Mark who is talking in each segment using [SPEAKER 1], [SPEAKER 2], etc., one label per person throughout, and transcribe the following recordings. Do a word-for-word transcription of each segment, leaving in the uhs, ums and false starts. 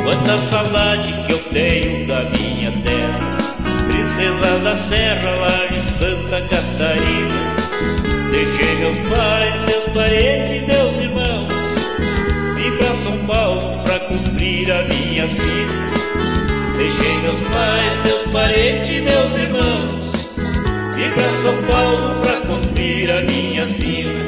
[SPEAKER 1] Quanta saudade que eu tenho da minha terra, princesa da serra lá de Santa Catarina. Deixei meus pais, meus parentes, meus irmãos, vim pra São Paulo pra cumprir a minha sina. Deixei meus pais, meus parentes, meus irmãos, vim pra São Paulo pra cumprir a minha sina.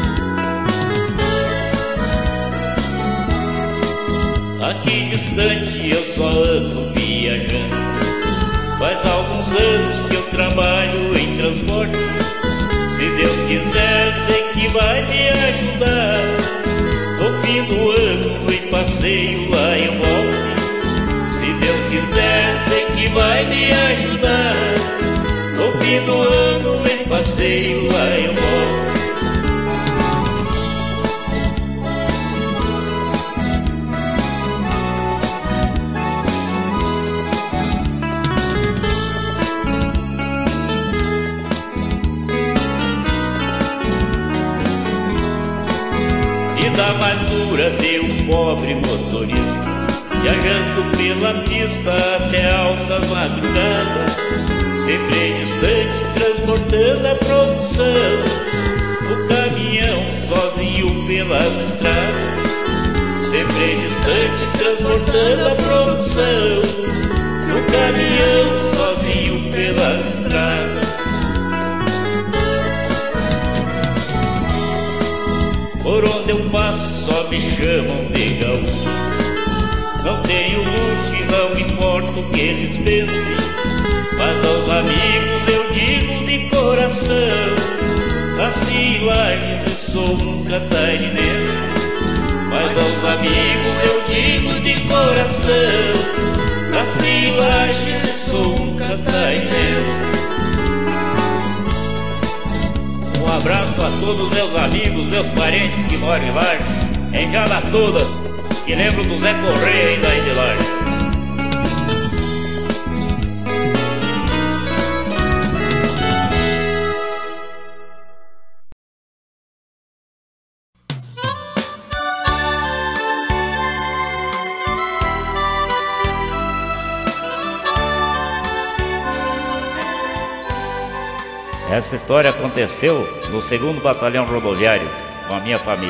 [SPEAKER 1] Aqui distante eu só ando viajando, faz alguns anos que eu trabalho em transporte. Se Deus quiser, sei que vai me ajudar. No fim do ano em passeio lá eu volto. Se Deus quiser, sei que vai me ajudar. No fim do ano em passeio lá eu volto. Da amargura de um pobre motorista, viajando pela pista até altas madrugadas, sempre distante, transportando a produção, no caminhão, sozinho pelas estradas. Sempre distante, transportando a produção, no caminhão, sozinho pelas estradas. Por onde eu passo só me chamam de gaúcho. Não tenho luxo e não importa o que eles pensem, mas aos amigos eu digo de coração: nasci em Lages e sou um catarinense. Mas aos amigos eu digo de coração: nasci em Lages e sou um catarinense. Um abraço a todos meus amigos, meus parentes que moram em Lages, em Jada todas, que lembro do Zé Correia ainda aí de Lages. Essa história aconteceu no segundo Batalhão Rodoviário, com a minha família.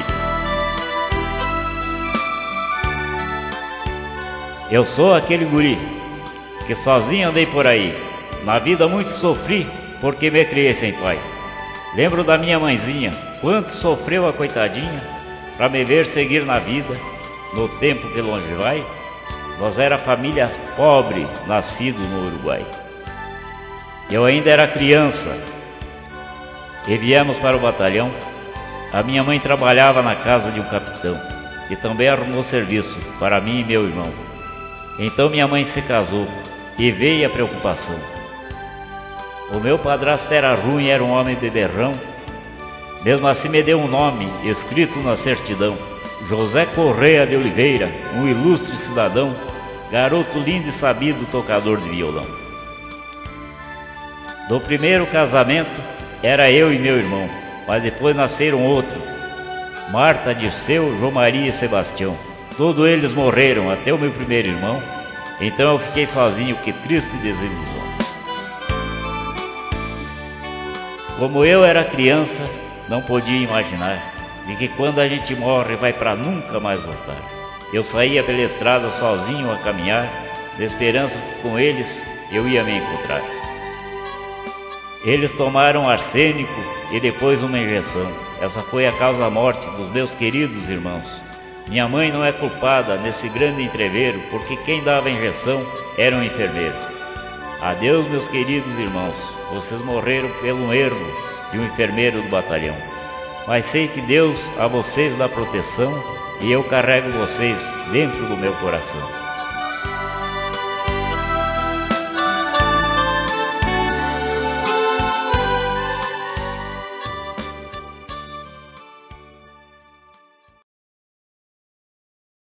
[SPEAKER 1] Eu sou aquele guri que sozinho andei por aí. Na vida muito sofri porque me criei sem pai. Lembro da minha mãezinha, quanto sofreu a coitadinha para me ver seguir na vida, no tempo que longe vai. Nós era família pobre, nascido no Uruguai. Eu ainda era criança e viemos para o batalhão. A minha mãe trabalhava na casa de um capitão, que também arrumou serviço para mim e meu irmão. Então minha mãe se casou e veio a preocupação. O meu padrasto era ruim, era um homem beberrão. Mesmo assim me deu um nome escrito na certidão: José Correia de Oliveira, um ilustre cidadão, garoto lindo e sabido, tocador de violão. Do primeiro casamento era eu e meu irmão, mas depois nasceram outro, Marta, Dirceu, João Maria e Sebastião. Todos eles morreram, até o meu primeiro irmão. Então eu fiquei sozinho, que triste desilusão. Como eu era criança, não podia imaginar de que quando a gente morre vai para nunca mais voltar. Eu saía pela estrada sozinho a caminhar, na esperança que com eles eu ia me encontrar. Eles tomaram arsênico e depois uma injeção. Essa foi a causa-morte dos meus queridos irmãos. Minha mãe não é culpada nesse grande entreveiro, porque quem dava a injeção era um enfermeiro. Adeus, meus queridos irmãos, vocês morreram pelo erro de um enfermeiro do batalhão. Mas sei que Deus a vocês dá proteção e eu carrego vocês dentro do meu coração.